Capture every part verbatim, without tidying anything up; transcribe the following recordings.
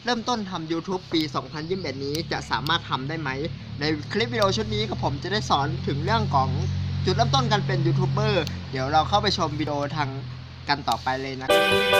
เริ่มต้นทำ YouTube ปี สองพันยี่สิบเอ็ด นี้จะสามารถทำได้ไหมในคลิปวิดีโอชุดนี้กับผมจะได้สอนถึงเรื่องของจุดเริ่มต้นการเป็นยูทูบเบอร์เดี๋ยวเราเข้าไปชมวิดีโอทางกันต่อไปเลยนะ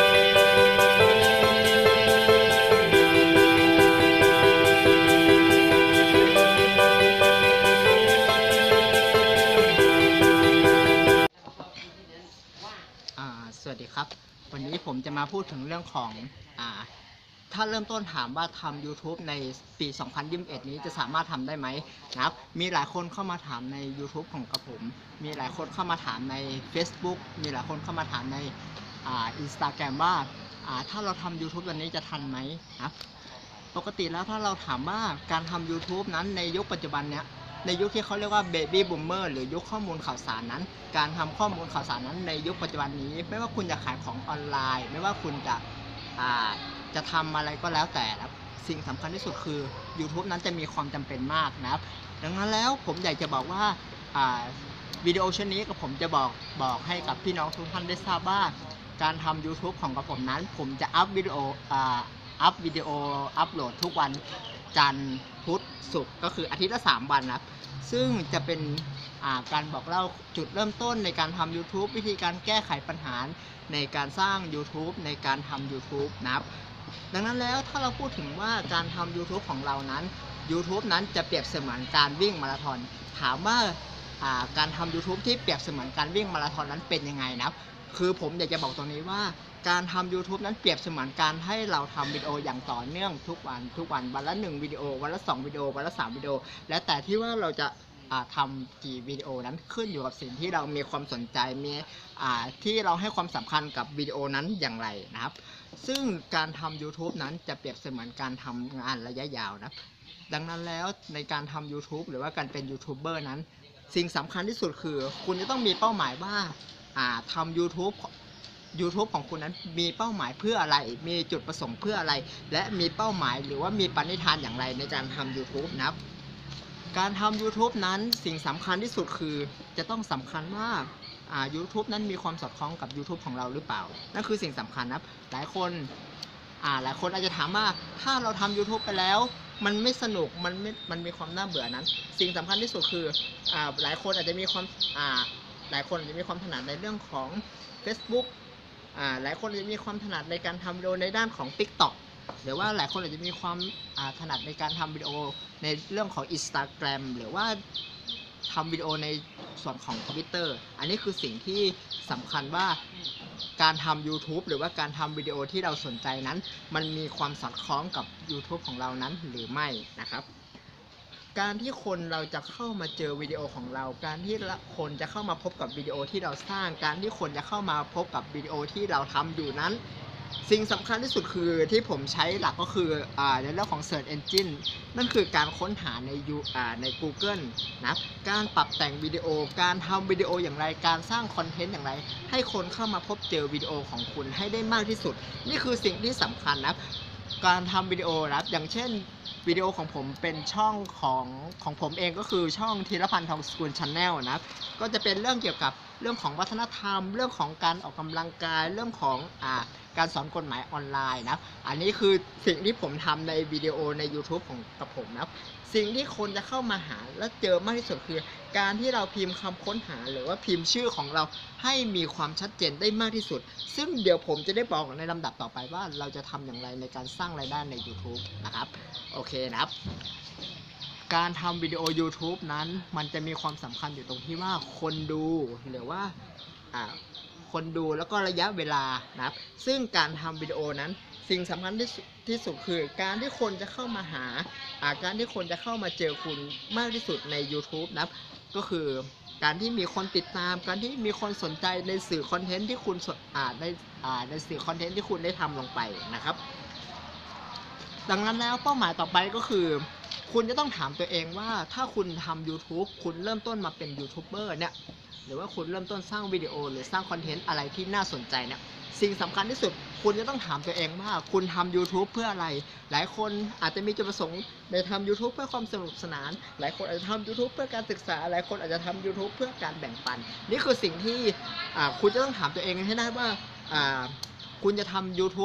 สวัสดีครับวันนี้ผมจะมาพูดถึงเรื่องของอ่าถ้าเริ่มต้นถามว่าทำ YouTube ในปี สองพันยี่สิบเอ็ด นี้จะสามารถทำได้ไหมนะครับมีหลายคนเข้ามาถามใน YouTube ของกระผมมีหลายคนเข้ามาถามใน Facebook มีหลายคนเข้ามาถามในอ่า Instagram ว่าอ่าถ้าเราทำ YouTube วันนี้จะทันไหมนะปกติแล้วถ้าเราถามว่าการทำ YouTube นั้นในยุคปัจจุบันเนี้ยในยุคที่เขาเรียกว่า Baby Boomer หรือยุคข้อมูลข่าวสารนั้นการทำข้อมูลข่าวสารนั้นในยุคปัจจุบันนี้ไม่ว่าคุณจะขายของออนไลน์ไม่ว่าคุณจะอ่าจะทำอะไรก็แล้วแต่นะสิ่งสำคัญที่สุดคือ YouTube นั้นจะมีความจำเป็นมากนะครับดังนั้นแล้วผมอยากจะบอกว่าอ่าวิดีโอชิ้นนี้กับผมจะบอกบอกให้กับพี่น้องทุกท่านได้ทราบว่าการทำ YouTube ของกับผมนั้นผมจะอัพวิดีโออ่าอัพวิดีโออัพโหลดทุกวันจันทร์พุธศุกร์ก็คืออาทิตย์ละสามวันนะซึ่งจะเป็นการบอกเล่าจุดเริ่มต้นในการทำ YouTube วิธีการแก้ไขปัญหาในการสร้าง YouTube ในการทำ YouTube นะครับดังนั้นแล้วถ้าเราพูดถึงว่าการทำ YouTube ของเรานั้น YouTube นั้นจะเปรียบเสมือนการวิ่งมาราธอนถามว่าการทำ YouTube ที่เปรียบเสมือนการวิ่งมาราธอนนั้นเป็นยังไงนะครับคือผมอยากจะบอกตรงนี้ว่าการทำ YouTube นั้นเปรียบเสมือนการให้เราทำวิดีโออย่างต่อเนื่องทุกวันทุกวันวันละหนึ่งวิดีโอวันละสองวิดีโอวันละสามวิดีโอและแต่ที่ว่าเราจะทำกี่วิดีโอนั้นขึ้นอยู่กับสิ่งที่เรามีความสนใจมีที่เราให้ความสำคัญกับวิดีโอนั้นอย่างไรนะครับซึ่งการทำ YouTube นั้นจะเปรียบเสมือนการทำงานระยะยาวนะดังนั้นแล้วในการทำ YouTube หรือว่าการเป็นยูทูบเบอร์นั้นสิ่งสำคัญที่สุดคือคุณจะต้องมีเป้าหมายว่าทำ YouTube YouTube ของคุณนั้นมีเป้าหมายเพื่ออะไรมีจุดประสงค์เพื่ออะไรและมีเป้าหมายหรือว่ามีปณิธานอย่างไรในการทำ YouTube นะครับการทำ YouTube นั้นสิ่งสำคัญที่สุดคือจะต้องสำคัญว่าอ่า YouTube นั้นมีความสอดคล้องกับ YouTube ของเราหรือเปล่านั่นคือสิ่งสำคัญนะครับหลายคนอ่าหลายคนอาจจะถามว่าถ้าเราทำ YouTube ไปแล้วมันไม่สนุกมันไม่มันมีความน่าเบื่อนั้นสิ่งสำคัญที่สุดคืออ่าหลายคนอาจจะมีความอ่าหลายคนอาจจะมีความถนัดในเรื่องของ Facebookอ่าหลายคนอาจจะมีความถนัดในการทำวิดีโอในด้านของ TikTok หรือว่าหลายคนอาจจะมีความถนัดในการทำวิดีโอในเรื่องของ Instagram หรือว่าทำวิดีโอในส่วนของ Twitter อันนี้คือสิ่งที่สำคัญว่าการทำ YouTube หรือว่าการทำวิดีโอที่เราสนใจนั้นมันมีความสอดคล้องกับ YouTube ของเรานั้นหรือไม่นะครับการที่คนเราจะเข้ามาเจอวิดีโอของเราการที่คนจะเข้ามาพบกับวิดีโอที่เราสร้างการที่คนจะเข้ามาพบกับวิดีโอที่เราทำอยู่นั้นสิ่งสำคัญที่สุดคือที่ผมใช้หลักก็คืออ่าในเรื่องของ Search Engine นั่นคือการค้นหาในยูอ่าใน Google นะการปรับแต่งวิดีโอการทำวิดีโออย่างไรการสร้างคอนเทนต์อย่างไรให้คนเข้ามาพบเจอวิดีโอของคุณให้ได้มากที่สุดนี่คือสิ่งที่สำคัญนะการทำวิดีโอนะอย่างเช่นวิดีโอของผมเป็นช่องของของผมเองก็คือช่องธีรพันธ์ทองสกุล Channel นะก็จะเป็นเรื่องเกี่ยวกับเรื่องของวัฒนธรรมเรื่องของการออกกำลังกายเรื่องของอ่าการสอนกฎหมายออนไลน์นะอันนี้คือสิ่งที่ผมทำในวิดีโอใน YouTube ของกับผมนะสิ่งที่คนจะเข้ามาหาและเจอมากที่สุดคือการที่เราพิมพ์คำค้นหาหรือว่าพิมพ์ชื่อของเราให้มีความชัดเจนได้มากที่สุดซึ่งเดี๋ยวผมจะได้บอกในลำดับต่อไปว่าเราจะทำอย่างไรในการสร้างรายได้ใน YouTube นะครับโอเคนะครับการทำวิดีโอ YouTube นั้นมันจะมีความสำคัญอยู่ตรงที่ว่าคนดูหรือว่าอ่าคนดูแล้วก็ระยะเวลานะครับซึ่งการทำวิดีโอนั้นสิ่งสำคัญที่ที่สุดคือการที่คนจะเข้ามาหาอ่าการที่คนจะเข้ามาเจอคุณมากที่สุดใน YouTube นะครับก็คือการที่มีคนติดตามการที่มีคนสนใจในสื่อคอนเทนต์ที่คุณอ่าในอ่าในสื่อคอนเทนต์ที่คุณได้ทำลงไปนะครับดังนั้นแล้วเป้าหมายต่อไปก็คือคุณจะต้องถามตัวเองว่าถ้าคุณทำ YouTube คุณเริ่มต้นมาเป็นยูทูบเบอร์เนี่ยหรือว่าคุณเริ่มต้นสร้างวิดีโอหรือสร้างคอนเทนต์อะไรที่น่าสนใจเนี่ยสิ่งสำคัญที่สุดคุณจะต้องถามตัวเองว่าคุณทำ YouTube เพื่ออะไรหลายคนอาจจะมีจุดประสงค์ในทำ YouTube เพื่อความสนุกสนานหลายคนอาจจะทำ YouTube เพื่อการศึกษาหลายคนอาจจะทำ YouTube เพื่อการแบ่งปันนี่คือสิ่งที่คุณจะต้องถามตัวเองให้ได้ว่าคุณจะทำ YouTube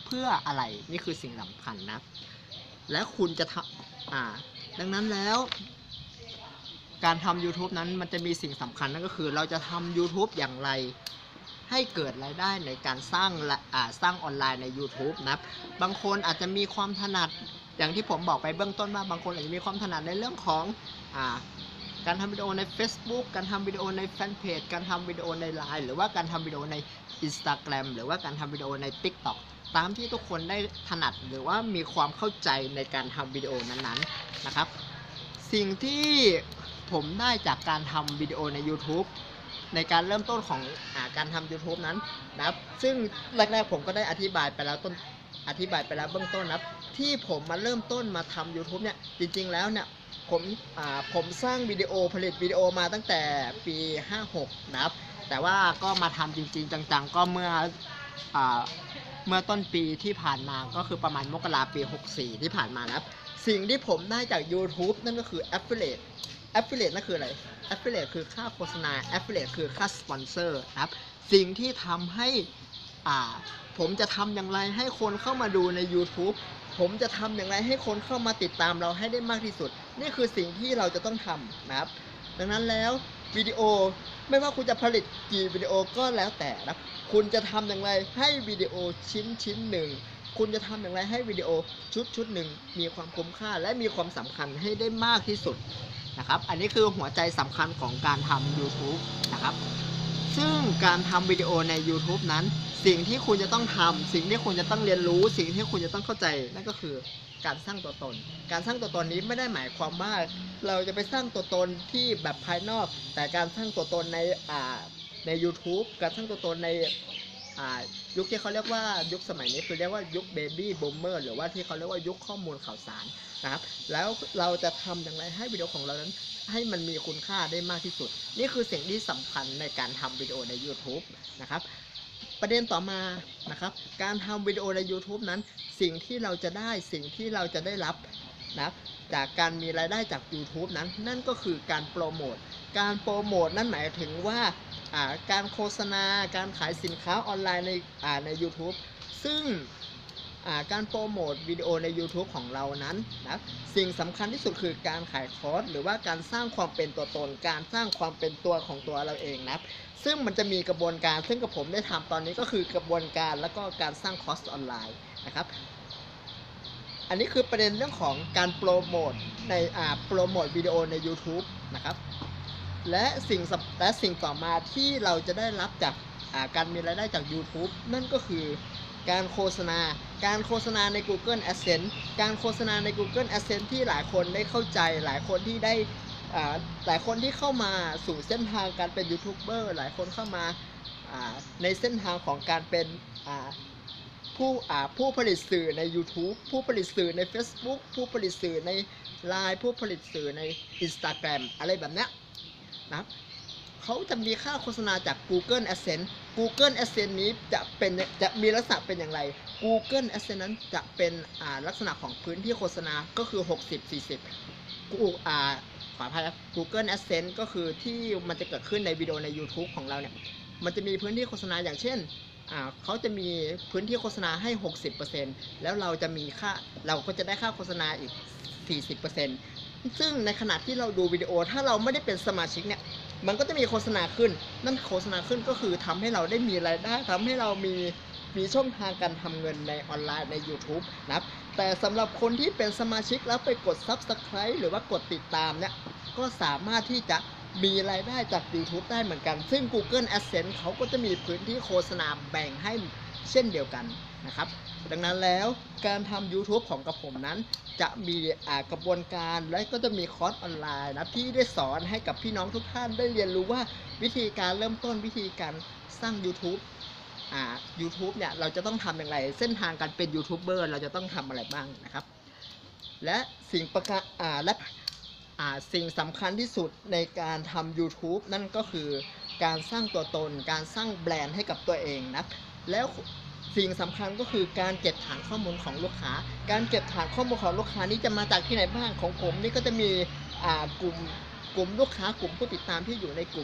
เพื่ออะไรนี่คือสิ่งสำคัญนะและคุณจะทำอ่าดังนั้นแล้วการทำ YouTube นั้นมันจะมีสิ่งสำคัญนั่นก็คือเราจะทำ YouTube อย่างไรให้เกิดรายได้ในการสร้างอ่าสร้างออนไลน์ใน YouTube นะบางคนอาจจะมีความถนัดอย่างที่ผมบอกไปเบื้องต้นว่าบางคนอาจจะมีความถนัดในเรื่องของอ่าการทำวิดีโอใน Facebook การทำวิดีโอในแฟนเพจการทำวิดีโอใน ไลน์ หรือว่าการทำวิดีโอใน Instagram หรือว่าการทำวิดีโอใน TikTok ตามที่ทุกคนได้ถนัดหรือว่ามีความเข้าใจในการทำวิดีโอนั้นๆนะครับสิ่งที่ผมได้จากการทำวิดีโอใน YouTube ในการเริ่มต้นของอ่าการทำ YouTube นั้นนะครับซึ่งแรกๆผมก็ได้อธิบายไปแล้วต้นอธิบายไปแล้วเบื้องต้นนะครับที่ผมมาเริ่มต้นมาทำ YouTube เนี่ยจริงๆแล้วเนี่ยผมอ่าผมสร้างวิดีโอผลิตวิดีโอมาตั้งแต่ปีห้าหกนะครับแต่ว่าก็มาทำจริงๆจังๆก็เมื่ออ่าเมื่อต้นปีที่ผ่านมาก็คือประมาณมกราปีหกสี่ที่ผ่านมานะครับสิ่งที่ผมได้จาก YouTube นั่นก็คือ Affiliate Affiliate นั่นคืออะไร Affiliate คือค่าโฆษณา Affiliate คือค่าสปอนเซอร์นะครับสิ่งที่ทำให้อ่าผมจะทำอย่างไรให้คนเข้ามาดูใน YouTube ผมจะทำอย่างไรให้คนเข้ามาติดตามเราให้ได้มากที่สุดนี่คือสิ่งที่เราจะต้องทำนะครับดังนั้นแล้ววิดีโอไม่ว่าคุณจะผลิตกี่วิดีโอก็แล้วแต่นะคุณจะทำอย่างไรให้วิดีโอชิ้นชิ้นหนึ่งคุณจะทำอย่างไรให้วิดีโอชุดชุดหนึ่งมีความคุ้มค่าและมีความสำคัญให้ได้มากที่สุดนะครับอันนี้คือหัวใจสำคัญของการทำ YouTube นะครับซึ่งการทำวิดีโอใน YouTube นั้นสิ่งที่คุณจะต้องทำสิ่งที่คุณจะต้องเรียนรู้สิ่งที่คุณจะต้องเข้าใจนั่นก็คือการสร้างตัวตนการสร้างตัวตนนี้ไม่ได้หมายความว่าเราจะไปสร้างตัวตนที่แบบภายนอกแต่การสร้างตัวตนในอ่าใน YouTube การสร้างตัวตนในอ่ายุคที่เขาเรียกว่ายุคสมัยนี้คือเรียกว่ายุคเบบี้บูมเมอร์หรือว่าที่เขาเรียกว่ายุคข้อมูลข่าวสารนะครับแล้วเราจะทำอย่างไรให้วิดีโอของเรานั้นให้มันมีคุณค่าได้มากที่สุดนี่คือสิ่งที่สำคัญในการทำวิดีโอใน YouTube นะครับประเด็นต่อมานะครับการทำวิดีโอใน YouTube นั้นสิ่งที่เราจะได้สิ่งที่เราจะได้รับนะจากการมีรายได้จาก YouTube นั้นนั่นก็คือการโปรโมทการโปรโมทนั่นหมายถึงว่าการโฆษณาการขายสินค้าออนไลน์ในใน YouTube ซึ่งการโปรโมทวิดีโอใน YouTube ของเรานั้นนะสิ่งสำคัญที่สุดคือการขายคอร์สหรือว่าการสร้างความเป็นตัวตนการสร้างความเป็นตัวของตัวเราเองนะซึ่งมันจะมีกระบวนการซึ่งกับผมได้ทำตอนนี้ก็คือกระบวนการแล้วก็การสร้างคอร์สออนไลน์นะครับอันนี้คือประเด็นเรื่องของการโปรโมทในอ่าโปรโมทวิดีโอใน YouTube นะครับและสิ่งและสิ่งต่อมาที่เราจะได้รับจากการมีรายได้จาก YouTube นั่นก็คือการโฆษณาการโฆษณาใน Google Adsense การโฆษณาใน Google Adsense ที่หลายคนได้เข้าใจหลายคนที่ได้หลายคนที่เข้ามาสู่เส้นทางการเป็นยูทูบเบอร์หลายคนเข้ามาในเส้นทางของการเป็นผู้ผู้ผลิตสื่อใน YouTube ผู้ผลิตสื่อใน Facebook ผู้ผลิตสื่อใน ไลน์ ผู้ผลิตสื่อใน Instagram อะไรแบบนี้นะครับเขาจะมีค่าโฆษณาจาก Google Adsense Google Adsense นี้จะเป็นจะมีลักษณะเป็นอย่างไร Google Adsense นั้นจะเป็นลักษณะของพื้นที่โฆษณาก็คือ หกสิบ สี่สิบ กูอ่าขออภัยครับ Google Adsense ก็คือที่มันจะเกิดขึ้นในวิดีโอใน YouTube ของเราเนี่ยมันจะมีพื้นที่โฆษณาอย่างเช่นอ่าเขาจะมีพื้นที่โฆษณาให้ หกสิบเปอร์เซ็นต์ แล้วเราจะมีค่าเราก็จะได้ค่าโฆษณาอีก สี่สิบเปอร์เซ็นต์ ซึ่งในขณะที่เราดูวิดีโอถ้าเราไม่ได้เป็นสมาชิกเนี่ยมันก็จะมีโฆษณาขึ้นนั่นโฆษณาขึ้นก็คือทำให้เราได้มีรายได้ทำให้เรามีมีช่องทางการทำเงินในออนไลน์ใน YouTube นะครับแต่สำหรับคนที่เป็นสมาชิกแล้วไปกด ซับสไครบ์ หรือว่ากดติดตามเนี่ยก็สามารถที่จะมีรายได้จาก YouTube ได้เหมือนกันซึ่ง Google Adsense เขาก็จะมีพื้นที่โฆษณาแบ่งให้เช่นเดียวกันนะครับดังนั้นแล้วการทำ YouTube ของกระผมนั้นจะมีกระบวนการและก็จะมีคอร์สออนไลน์นะที่ได้สอนให้กับพี่น้องทุกท่านได้เรียนรู้ว่าวิธีการเริ่มต้นวิธีการสร้าง YouTube อ่า YouTube เนี่ยเราจะต้องทำอย่างไรเส้นทางการเป็นยูทูบเบอร์เราจะต้องทำอะไรบ้างนะครับและสิ่งประการอ่าและอ่าสิ่งสำคัญที่สุดในการทำ YouTube นั่นก็คือการสร้างตัวตนการสร้างแบรนด์ให้กับตัวเองนะแล้วสิ่งสำคัญก็คือการเก็บฐานข้อมูลของลูกค้าการเก็บฐานข้อมูลของลูกค้านี้จะมาจากที่ไหนบ้างของผมนี่ก็จะมีอ่ากลุ่มกลุ่มลูกค้ากลุ่มผู้ติดตามที่อยู่ในกลุ่ม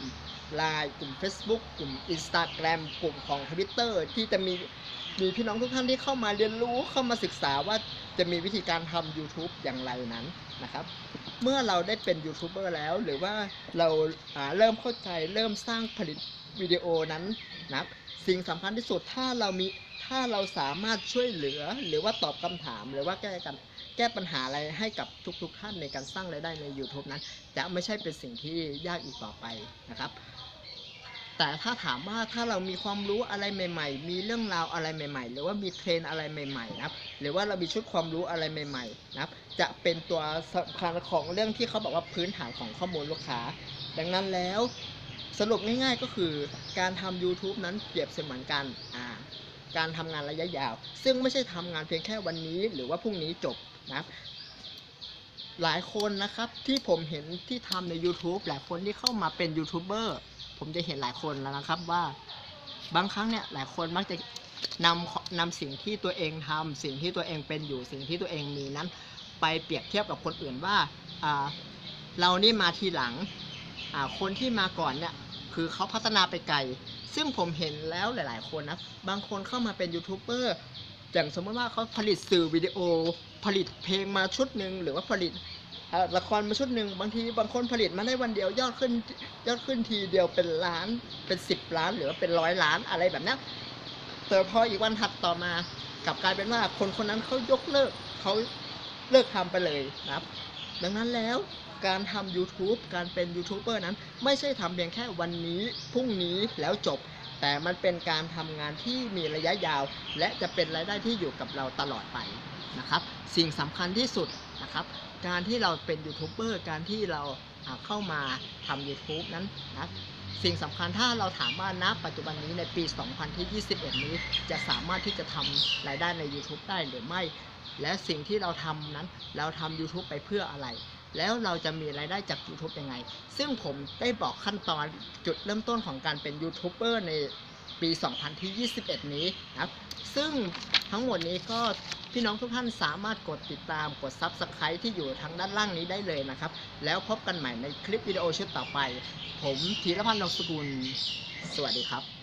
ไลน์ กลุ่ม Facebook กลุ่ม Instagram กลุ่มของ Twitter ที่จะมีมีพี่น้องทุกท่านที่เข้ามาเรียนรู้เข้ามาศึกษาว่าจะมีวิธีการทำ YouTube อย่างไรนั้นนะครับเมื่อเราได้เป็นยูทูบเบอร์แล้วหรือว่าเราเริ่มเข้าใจเริ่มสร้างผลิตวิดีโอนั้นนะสิ่งสำคัญที่สุดถ้าเรามีถ้าเราสามารถช่วยเหลือหรือว่าตอบคำถามหรือว่าแก้กันแก้ปัญหาอะไรให้กับทุกๆท่านในการสร้างรายได้ใน YouTube นั้นจะไม่ใช่เป็นสิ่งที่ยากอีกต่อไปนะครับแต่ถ้าถามว่าถ้าเรามีความรู้อะไรใหม่ๆมีเรื่องราวอะไรใหม่ๆหรือว่ามีเทรนอะไรใหม่ๆนะครับหรือว่าเรามีชุดความรู้อะไรใหม่ๆนะครับจะเป็นตัวสำคัญของเรื่องที่เขาบอกว่าพื้นฐานของข้อมูลลูกค้าดังนั้นแล้วสรุปง่ายๆก็คือการทำ YouTube นั้นเปรียบเสมือนกันอ่าการทำงานระยะยาวซึ่งไม่ใช่ทำงานเพียงแค่วันนี้หรือว่าพรุ่งนี้จบนะครับหลายคนนะครับที่ผมเห็นที่ทำใน YouTube หลายคนที่เข้ามาเป็นยูทูบเบอร์ผมจะเห็นหลายคนแล้วนะครับว่าบางครั้งเนี่ยหลายคนมักจะนำนำสิ่งที่ตัวเองทำสิ่งที่ตัวเองเป็นอยู่สิ่งที่ตัวเองมีนั้นไปเปรียบเทียบกับคนอื่นว่าอ่าเรานี่มาทีหลังอ่าคนที่มาก่อนเนี่ยคือเขาพัฒนาไปไกลซึ่งผมเห็นแล้วหลายๆคนนะบางคนเข้ามาเป็นยูทูบเบอร์อย่างสมมติว่าเขาผลิตสื่อวิดีโอผลิตเพลงมาชุดหนึ่งหรือว่าผลิตละครมาชุดหนึ่งบางทีบางคนผลิตมาได้วันเดียวยอดขึ้นยอดขึ้นทีเดียวเป็นล้านเป็นสิบล้านหรือว่าเป็นร้อยล้านอะไรแบบนี้แต่พออีกวันถัดต่อมากลับกลายเป็นว่าคนคนนั้นเขายกเลิกเขาเลิกทำไปเลยนะครับดังนั้นแล้วการทำ YouTube การเป็นยูทูบเบอร์นั้นไม่ใช่ทำเพียงแค่วันนี้พรุ่งนี้แล้วจบแต่มันเป็นการทำงานที่มีระยะยาวและจะเป็นรายได้ที่อยู่กับเราตลอดไปนะครับสิ่งสำคัญที่สุดนะครับการที่เราเป็นยูทูบเบอร์การที่เราเข้ามาทำ YouTube นั้นนะสิ่งสำคัญถ้าเราถามว่าณปัจจุบันนี้ในปี สองพันยี่สิบเอ็ด นี้จะสามารถที่จะทำรายได้ใน YouTube ได้หรือไม่และสิ่งที่เราทำนั้นเราทำ YouTube ไปเพื่ออะไรแล้วเราจะมีรายได้จาก YouTube ยังไงซึ่งผมได้บอกขั้นตอนจุดเริ่มต้นของการเป็นยูทูบเบอร์ในปี สองพันยี่สิบเอ็ด นี้นะครับซึ่งทั้งหมดนี้ก็พี่น้องทุกท่านสามารถกดติดตามกด ซับสไครบ์ ที่อยู่ทางด้านล่างนี้ได้เลยนะครับแล้วพบกันใหม่ในคลิปวิดีโอชุดต่อไปผมธีรพันธ์ นงสกุลสวัสดีครับ